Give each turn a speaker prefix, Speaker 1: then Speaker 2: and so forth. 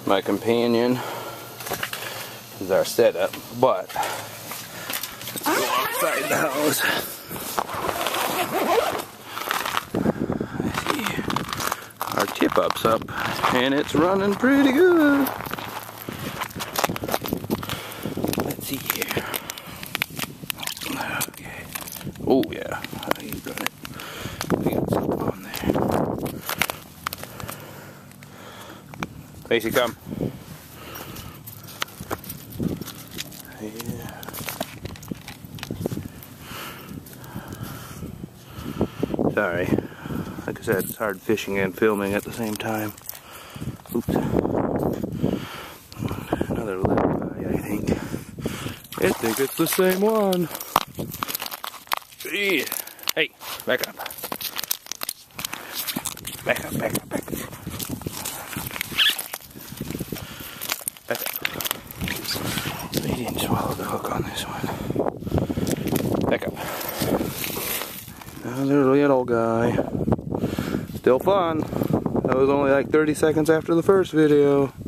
Speaker 1: My companion is our setup, but let's go outside the house. Let's see. Our tip up's up, and it's running pretty good. Let's see here. Okay. Oh yeah, he's running. We got something on there. Macy, come. Yeah. Sorry. Like I said, it's hard fishing and filming at the same time. Oops. Another little guy, I think. I think it's the same one. Hey, back up. Back up, back up, back up. Back up. So he didn't swallow the hook on this one. Back up. Another little guy. Still fun. That was only like 30 seconds after the first video.